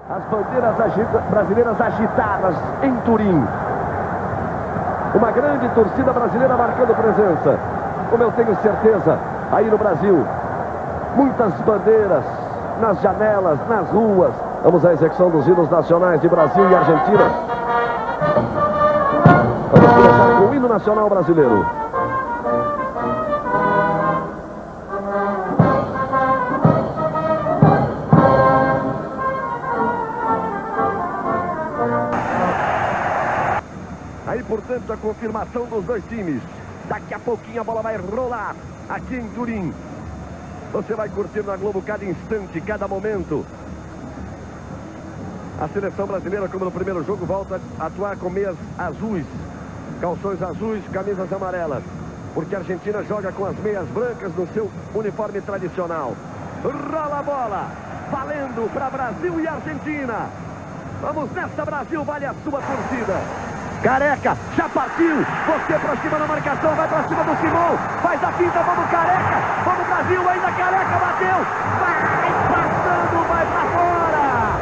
As bandeiras brasileiras agitadas em Turim. Uma grande torcida brasileira marcando presença. Como eu tenho certeza, aí no Brasil, muitas bandeiras nas janelas, nas ruas. Vamos à execução dos hinos nacionais de Brasil e Argentina. Vamos começar com o hino nacional brasileiro. Aí, portanto, a confirmação dos dois times. Daqui a pouquinho a bola vai rolar aqui em Turim. Você vai curtir na Globo cada instante, cada momento. A seleção brasileira, como no primeiro jogo, volta a atuar com meias azuis, calções azuis, camisas amarelas. Porque a Argentina joga com as meias brancas no seu uniforme tradicional. Rola a bola, valendo para Brasil e Argentina. Vamos nessa, Brasil, vale a sua torcida. Careca, já partiu, você pra cima da marcação, vai pra cima do Simão, faz a pinta, vamos Careca, vamos Brasil, ainda Careca, bateu, vai passando, vai pra fora.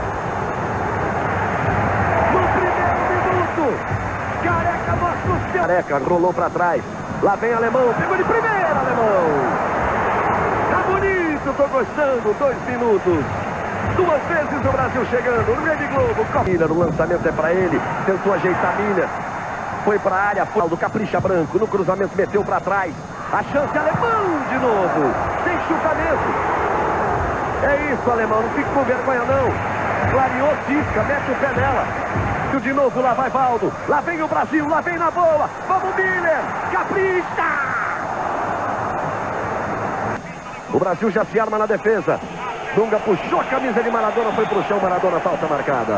No primeiro minuto, Careca mostra o seu... Careca rolou pra trás, lá vem Alemão, pegou de primeira, Alemão. Tá bonito, tô gostando, 2 minutos. 2 vezes o Brasil chegando, Rede Globo, Miller, o lançamento é para ele, tentou ajeitar Miller, foi para a área, foi do Capricha Branco, no cruzamento meteu para trás, a chance Alemão de novo, sem chutamento, é isso Alemão, não fique com vergonha não, clareou, cisca, mete o pé nela, de novo lá vai Valdo, lá vem o Brasil, lá vem na boa, vamos Miller, Capricha! O Brasil já se arma na defesa. Dunga puxou a camisa de Maradona, foi pro chão, Maradona, falta marcada.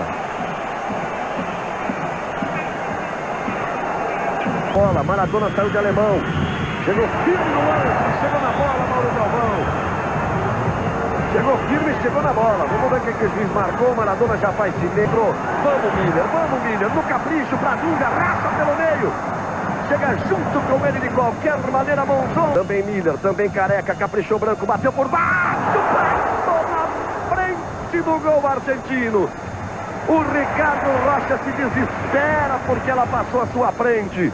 Bola, Maradona saiu de Alemão. Chegou firme no lance, chegou na bola, Mauro Galvão. Chegou firme, chegou na bola. Vamos ver o que o juiz marcou, Maradona já faz cilindro. Vamos Miller, no capricho pra Dunga, raça pelo meio. Chega junto com ele de qualquer maneira, Monzon. Também Miller, também Careca, caprichou Branco, bateu por baixo. Do gol argentino. O Ricardo Rocha se desespera porque ela passou à sua frente.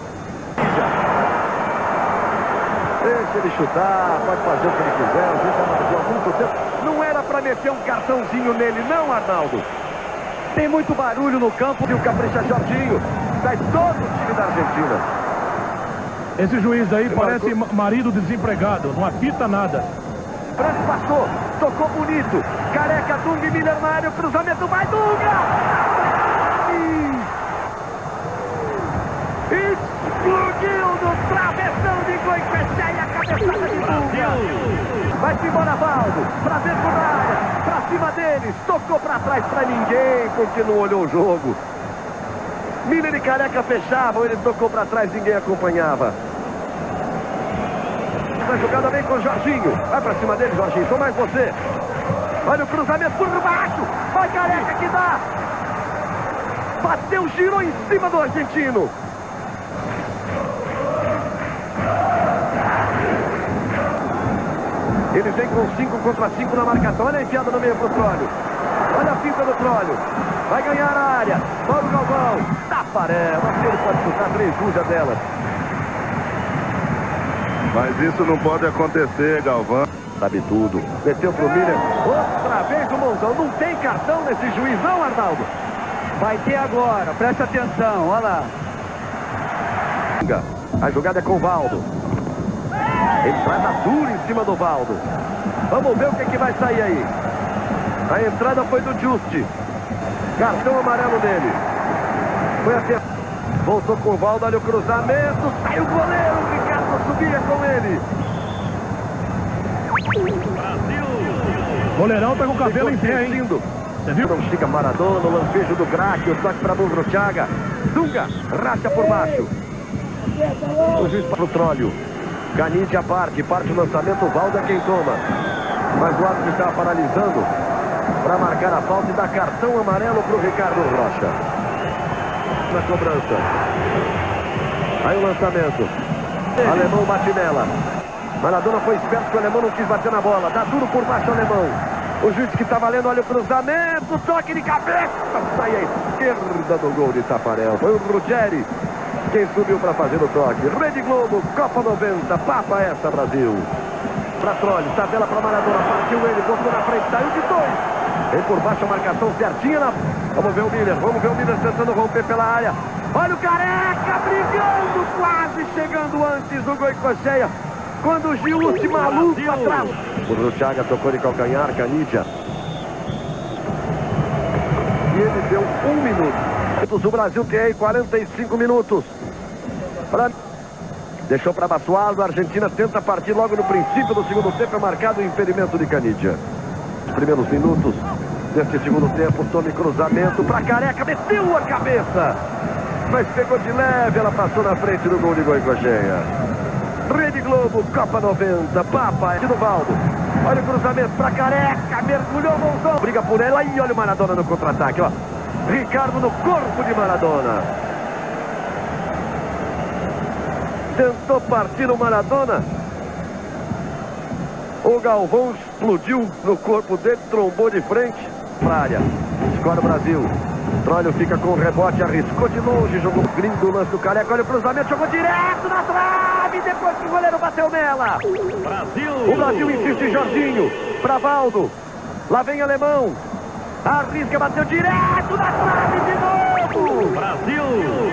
Deixa ele chutar, pode fazer o que ele quiser. O juiz marcou há muito tempo. Não era para meter um cartãozinho nele, não, Arnaldo. Tem muito barulho no campo e o Capricha Jorginho. Sai todo o time da Argentina. Esse juiz aí parece marido desempregado, não apita nada. Branco passou, tocou bonito. Careca, Dunga e Miller na área, o cruzamento vai Dunga! Explodiu no travessão de Goicoechea, a cabeçada de Dunga. Vai-se embora Valdo, pra dentro da área, pra cima deles, tocou pra trás pra ninguém, porque não olhou o jogo. Miller e Careca fechavam, ele tocou pra trás, ninguém acompanhava. A jogada vem com o Jorginho. Vai pra cima dele, Jorginho. Sou mais você. Olha o cruzamento por baixo. Vai Careca que dá. Bateu, girou em cima do argentino. Ele vem com 5 contra 5 na marcação. Olha a enfiada no meio pro Trólio. Olha a finta do Trólio. Vai ganhar a área. Mauro Galvão. Tafarel. Mas ele pode chutar 3 duas delas. Mas isso não pode acontecer, Galvão. Sabe tudo. Meteu pro Miller. Outra vez o Monzão. Não tem cartão nesse juiz, não, Arnaldo? Vai ter agora. Presta atenção. Olha lá. A jogada é com o Valdo. Ele traz a dura em cima do Valdo. Vamos ver o que vai sair aí. A entrada foi do Juste. Cartão amarelo dele. Foi até... Voltou com o Valdo. Olha o cruzamento. Saiu o goleiro. Subia com ele. Brasil. Goleirão tá com o cabelo em pé, hein? Você viu? Não fica Maradona, o lampejo do craque, o toque para Bruchaga. Dunga, racha por baixo. O juiz para o Trólio. Canide a parte o lançamento, o Valdo é quem toma. Mas o árbitro estava paralisando para marcar a falta e dar cartão amarelo para o Ricardo Rocha. Na cobrança. Aí o lançamento. Alemão bate nela. Maradona foi esperto que o Alemão não quis bater na bola. Dá duro por baixo o Alemão. O juiz que tá valendo, olha o cruzamento, toque de cabeça, sai à esquerda do gol de Tafarel. Foi o Ruggeri quem subiu para fazer o toque. Rede Globo, Copa 90, papa essa, Brasil. Pra Trolli, tabela para Maradona, partiu ele, botou na frente, saiu de 2. Vem por baixo a marcação certinha na... Vamos ver o Miller tentando romper pela área. Olha o Careca brigando, quase chegando antes do Goicoechea. Quando o Gil se maluco atrás. O Ruchaga tocou de calcanhar, Canidia. E ele deu 1 minuto. O Brasil tem aí 45 minutos. Deixou para Basualdo. A Argentina tenta partir logo no princípio do segundo tempo. É marcado o impedimento de Canidia. Os primeiros minutos deste segundo tempo. Tome cruzamento para Careca. Meteu a cabeça. Mas pegou de leve. Ela passou na frente do gol de Goicoechea. Rede Globo, Copa 90, papa, do Valdo. Olha o cruzamento para Careca, mergulhou, voltou. Briga por ela e olha o Maradona no contra-ataque, ó. Ricardo no corpo de Maradona. Tentou partir o Maradona. O Galvão explodiu no corpo dele, trombou de frente para a área. Escolhe o Brasil. Trolli fica com o rebote, arriscou de longe, jogou gringo, lance do Careca, olha o cruzamento, jogou direto na trave, depois que o goleiro bateu nela. Brasil. O Brasil insiste, Jorginho, para Valdo, lá vem Alemão, arrisca, bateu direto na trave de novo. Brasil.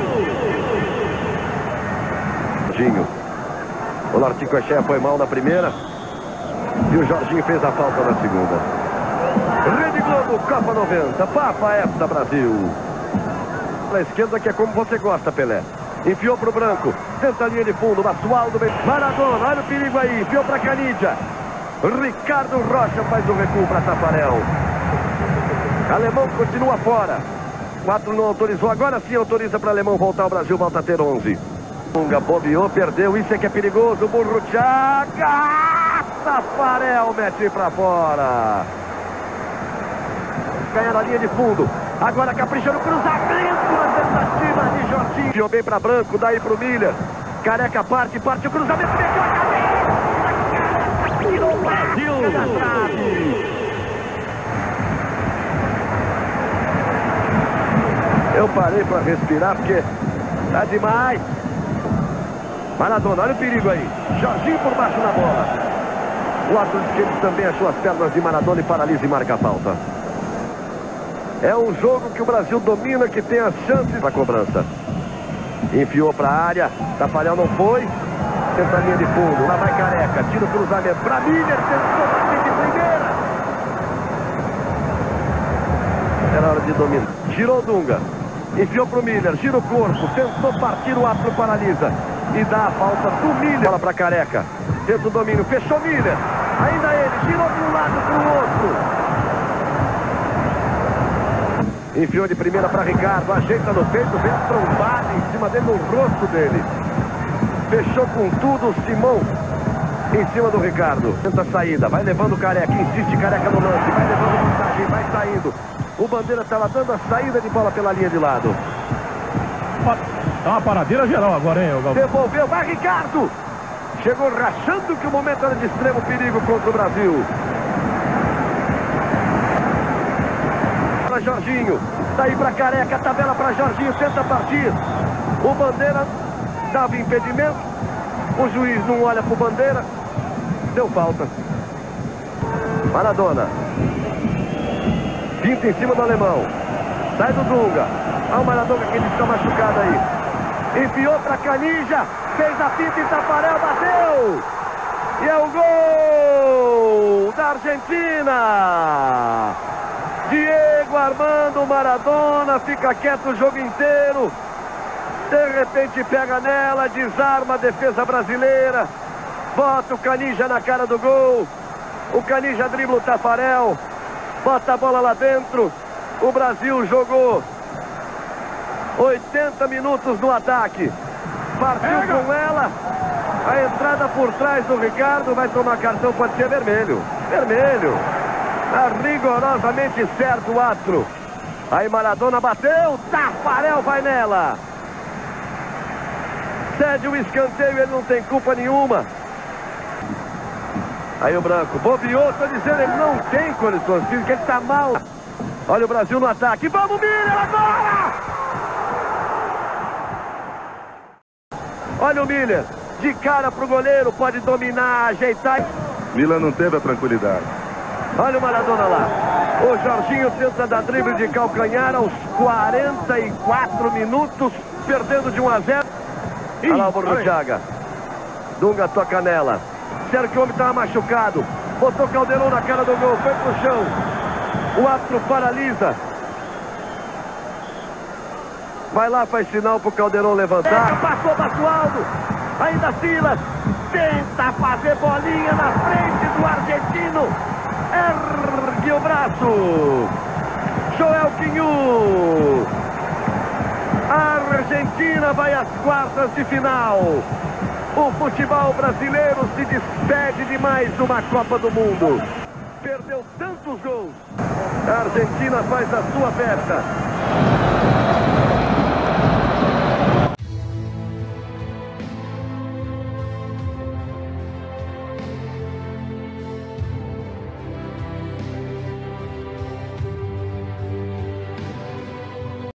Jorginho, o Goicoechea foi mal na primeira e o Jorginho fez a falta na segunda. Rede Globo, Copa 90, papa essa, Brasil. Na esquerda, que é como você gosta, Pelé. Enfiou pro branco, tenta a linha de fundo, Basualdo, Maradona, olha o perigo aí, enfiou pra Canidia. Ricardo Rocha faz o recuo para Tafarel. Alemão continua fora. 4 não autorizou, agora sim autoriza para Alemão voltar ao Brasil, volta a ter 11. Bunga bobeou, perdeu, isso é que é perigoso, Burruchaga. Tafarel mete pra fora. Ganha na linha de fundo. Agora capricha no cruzamento. A tentativa de Jorginho. Enviou bem para Branco, daí pro Miller. Careca parte o cruzamento. Meteu a cabeça. Tirou o Brasil da trave. Eu parei para respirar porque tá demais. Maradona, olha o perigo aí. Jorginho por baixo na bola. O árbitro esquerdo também achou as pernas de Maradona e paralisa e marca a falta. É um jogo que o Brasil domina, que tem as chances para cobrança. Enfiou para a área, Tafarel não foi. Tenta a linha de fundo, lá vai Careca, tira o cruzamento para Miller, tentou bater de primeira. Era hora de dominar. Girou Dunga, enfiou para o Miller, gira o corpo, tentou partir, o árbitro paralisa. E dá a falta do Miller. Bola para Careca, tenta o domínio, fechou Miller. Ainda ele, girou de um lado para o outro. Enfiou de primeira para Ricardo, ajeita no peito, vem a trombada em cima dele, no rosto dele. Fechou com tudo o Simão em cima do Ricardo. Tenta a saída, vai levando o Careca, insiste Careca no lance, vai levando vantagem, vai saindo. O Bandeira estava dando a saída de bola pela linha de lado. Tá uma paradeira geral agora, hein, Galvão? Devolveu, vai Ricardo! Chegou rachando que o momento era de extremo perigo contra o Brasil. Para Jorginho, daí para Careca, tabela para Jorginho, tenta partir. O Bandeira dava impedimento, o juiz não olha para o Bandeira, deu falta. Maradona, pinta em cima do Alemão, sai do Dunga. Olha o Maradona que ele está machucado aí. Enfiou para Canidia, fez a pinta e Tafarel bateu. E é o gol da Argentina. Diego Armando Maradona, fica quieto o jogo inteiro. De repente pega nela, desarma a defesa brasileira. Bota o Canidia na cara do gol. O Canidia dribla o Tafarel. Bota a bola lá dentro. O Brasil jogou 80 minutos no ataque. Partiu com ela. A entrada por trás do Ricardo. Vai tomar cartão, pode ser vermelho. Vermelho. Tá rigorosamente certo o árbitro. Aí Maradona bateu. Tafarel vai nela. Cede o escanteio, ele não tem culpa nenhuma. Aí o Branco bobeou, tô dizendo, ele não tem condições físicas, ele tá mal. Olha o Brasil no ataque. Vamos, Miller, agora! Olha o Miller, de cara pro goleiro, pode dominar, ajeitar. Milan não teve a tranquilidade. Olha o Maradona lá. O Jorginho tenta dar drible de calcanhar aos 44 minutos, perdendo de 1-0. Olha lá o Borruchaga. Dunga toca nela. Sério que o homem estava machucado. Botou Caldeirão na cara do gol, foi pro chão. O árbitro paralisa. Vai lá, faz sinal pro Caldeirão levantar. Passou Basualdo. Ainda Silas. Tenta fazer bolinha na frente do argentino. Ergue o braço. Joel Quinhu. A Argentina vai às quartas de final. O futebol brasileiro se despede de mais uma Copa do Mundo. Perdeu tantos gols. A Argentina faz a sua festa.